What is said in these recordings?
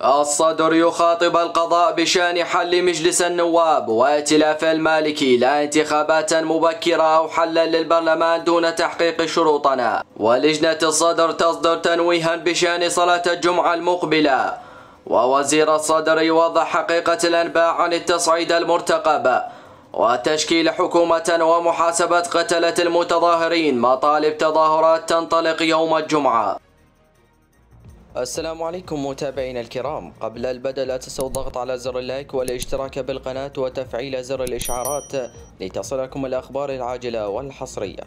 الصدر يخاطب القضاء بشأن حل مجلس النواب وائتلاف المالكي لا انتخابات مبكرة أو حلا للبرلمان دون تحقيق شروطنا. ولجنة الصدر تصدر تنويها بشأن صلاة الجمعة المقبلة. ووزير الصدر يوضح حقيقة الأنباء عن التصعيد المرتقب وتشكيل حكومة ومحاسبة قتلة المتظاهرين. مطالب تظاهرات تنطلق يوم الجمعة. السلام عليكم متابعينا الكرام، قبل البدء لا تنسوا الضغط على زر اللايك والاشتراك بالقناة وتفعيل زر الإشعارات لتصلكم الأخبار العاجلة والحصرية.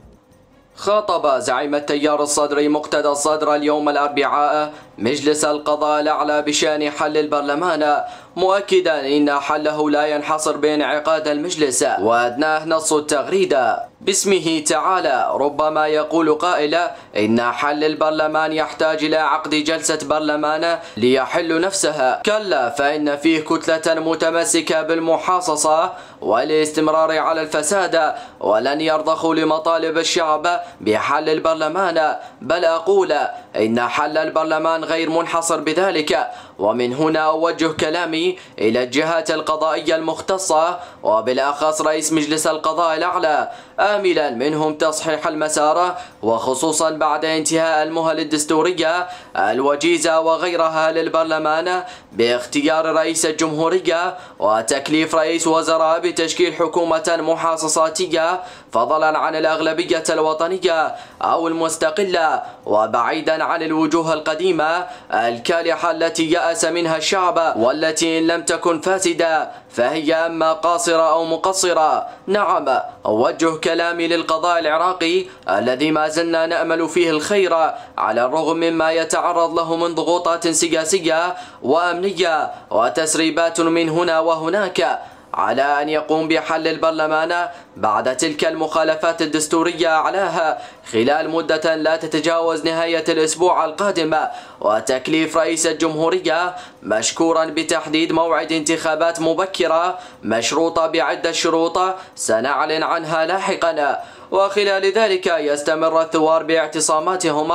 خاطب زعيم التيار الصدري مقتدى الصدر اليوم الأربعاء مجلس القضاء الأعلى بشأن حل البرلمان، مؤكدا إن حله لا ينحصر بانعقاد المجلس، وأدناه نص التغريدة باسمه تعالى. ربما يقول قائل إن حل البرلمان يحتاج إلى عقد جلسة برلمان ليحل نفسها. كلا، فإن فيه كتلة متمسكة بالمحاصصة والاستمرار على الفساد، ولن يرضخوا لمطالب الشعب بحل البرلمان، بل أقول إن حل البرلمان غير منحصر بذلك. ومن هنا أوجه كلامي إلى الجهات القضائية المختصة وبالأخص رئيس مجلس القضاء الأعلى، آملا منهم تصحيح المسار، وخصوصا بعد انتهاء المهل الدستورية الوجيزة وغيرها للبرلمان باختيار رئيس الجمهورية وتكليف رئيس وزراء بتشكيل حكومة محاصصاتية فضلا عن الأغلبية الوطنية أو المستقلة، وبعيدا عن الوجوه القديمة الكالحة التي يأس منها الشعب، والتي إن لم تكن فاسدة فهي أما قاصرة أو مقصرة. نعم، أوجه كلامي للقضاء العراقي الذي ما زلنا نأمل فيه الخير على الرغم مما يتعرض له من ضغوطات سياسية وأمنية وتسريبات من هنا وهناك، على أن يقوم بحل البرلمان بعد تلك المخالفات الدستورية أعلاها خلال مدة لا تتجاوز نهاية الأسبوع القادم، وتكليف رئيس الجمهورية مشكورا بتحديد موعد انتخابات مبكرة مشروطة بعدة شروط سنعلن عنها لاحقا. وخلال ذلك يستمر الثوار باعتصاماتهم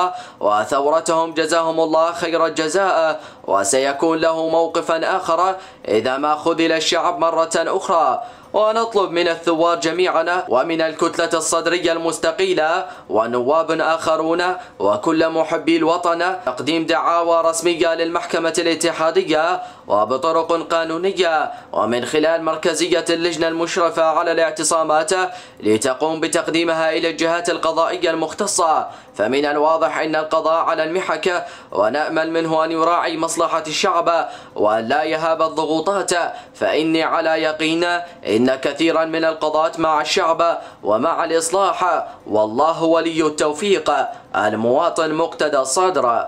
وثورتهم جزاهم الله خير الجزاء، وسيكون له موقفا آخر إذا ما خذل الشعب مرة أخرى. ونطلب من الثوار جميعا ومن الكتلة الصدرية المستقيلة ونواب آخرون وكل محبي الوطن تقديم دعاوى رسمية للمحكمة الاتحادية وبطرق قانونية ومن خلال مركزية اللجنة المشرفة على الاعتصامات لتقوم بتقديمها إلى الجهات القضائية المختصة. فمن الواضح أن القضاء على المحك، ونأمل منه أن يراعي مصلحة الشعب وأن لا يهاب الضغوطات، فإني على يقين إن كثيرا من القضاة مع الشعب ومع الإصلاح، والله ولي التوفيق. المواطن مقتدى الصدر.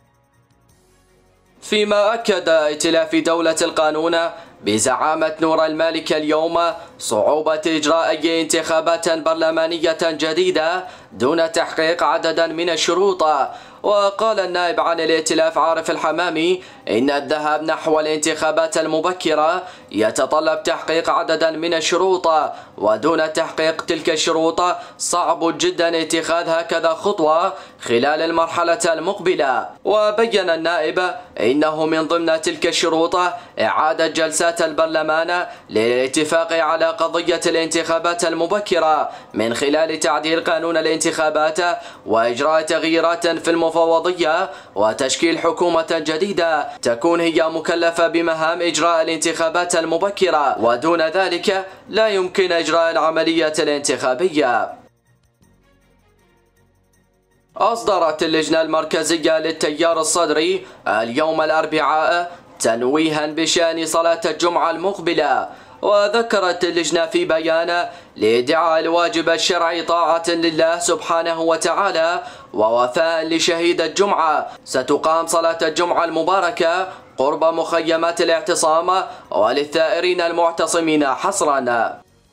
فيما أكد ائتلاف دولة القانون بزعامة نور المالكي اليوم صعوبة إجراء أي انتخابات برلمانية جديدة دون تحقيق عددا من الشروط. وقال النائب عن الائتلاف عارف الحمامي إن الذهاب نحو الانتخابات المبكرة يتطلب تحقيق عددا من الشروط، ودون تحقيق تلك الشروط صعب جدا اتخاذ هكذا خطوة خلال المرحلة المقبلة. وبين النائب إنه من ضمن تلك الشروط إعادة جلسات البرلمان للاتفاق على قضية الانتخابات المبكرة من خلال تعديل قانون الانتخابات وإجراء تغييرات في المفوضية وتشكيل حكومة جديدة تكون هي مكلفة بمهام إجراء الانتخابات المبكرة، ودون ذلك لا يمكن إجراء العملية الانتخابية. أصدرت اللجنة المركزية للتيار الصدري اليوم الأربعاء تنويها بشأن صلاة الجمعة المقبلة. وذكرت اللجنة في بيان لإدعاء الواجب الشرعي طاعة لله سبحانه وتعالى ووفاء لشهيد الجمعة، ستقام صلاة الجمعة المباركة قرب مخيمات الاعتصام وللثائرين المعتصمين حصرا.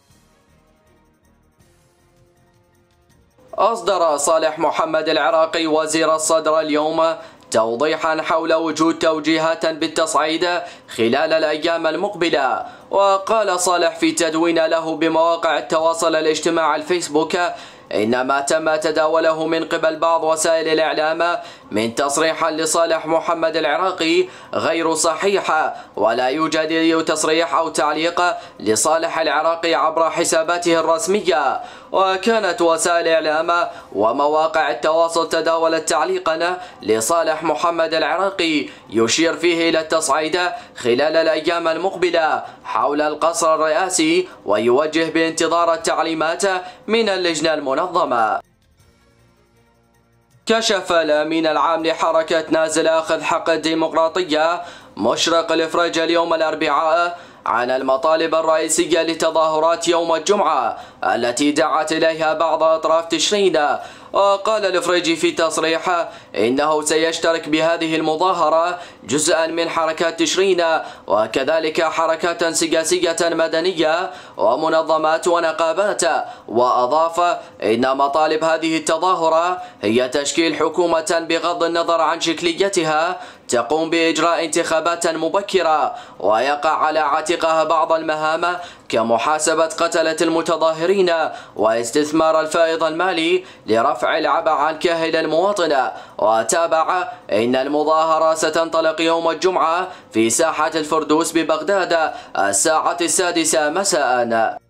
أصدر صالح محمد العراقي وزير الصدر اليوم توضيحا حول وجود توجيهات بالتصعيد خلال الأيام المقبلة. وقال صالح في تدوين له بمواقع التواصل الاجتماعي الفيسبوك إن ما تم تداوله من قبل بعض وسائل الإعلام من تصريح لصالح محمد العراقي غير صحيح، ولا يوجد أي تصريح أو تعليق لصالح العراقي عبر حساباته الرسمية. وكانت وسائل الإعلام ومواقع التواصل تداولت تعليقا لصالح محمد العراقي يشير فيه إلى التصعيد خلال الأيام المقبلة حول القصر الرئاسي، ويوجه بانتظار التعليمات من اللجنة المنظمة. كشف الأمين العام لحركة نازل أخذ حق الديمقراطية مشرق الإفريج اليوم الأربعاء عن المطالب الرئيسية لتظاهرات يوم الجمعة التي دعت إليها بعض أطراف تشرين. وقال الإفريجي في تصريح إنه سيشترك بهذه المظاهرة جزءا من حركات تشرين وكذلك حركات سياسية مدنية ومنظمات ونقابات. وأضاف إن مطالب هذه التظاهرة هي تشكيل حكومة بغض النظر عن شكليتها تقوم بإجراء انتخابات مبكرة ويقع على عاتقها بعض المهام كمحاسبة قتلة المتظاهرين واستثمار الفائض المالي لرفع العبء عن كاهل المواطن. وتابع إن المظاهرة ستنطلق يوم الجمعة في ساحة الفردوس ببغداد الساعة 6 مساء.